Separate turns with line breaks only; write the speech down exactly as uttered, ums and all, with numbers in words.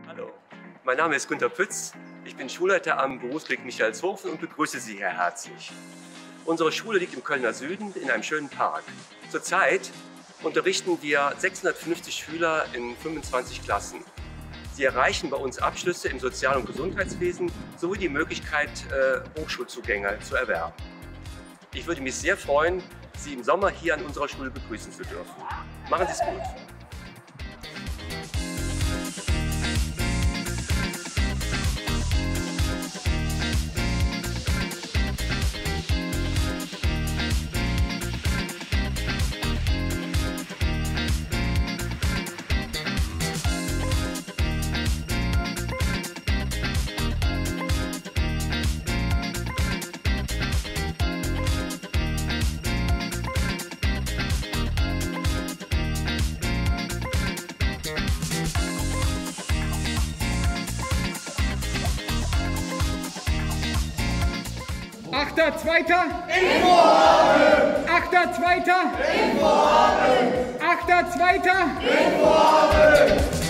Hallo, mein Name ist Günter Pütz. Ich bin Schulleiter am Berufsweg Michaelshofen und begrüße Sie hier herzlich. Unsere Schule liegt im Kölner Süden in einem schönen Park. Zurzeit unterrichten wir sechshundertfünfzig Schüler in fünfundzwanzig Klassen. Sie erreichen bei uns Abschlüsse im Sozial- und Gesundheitswesen sowie die Möglichkeit, Hochschulzugänge zu erwerben. Ich würde mich sehr freuen, Sie im Sommer hier an unserer Schule begrüßen zu dürfen. Machen Sie es gut!
Achter, Zweiter!
Infoabend!
Achter, Zweiter!
Infoabend!
Achter, Zweiter!
Infoabend!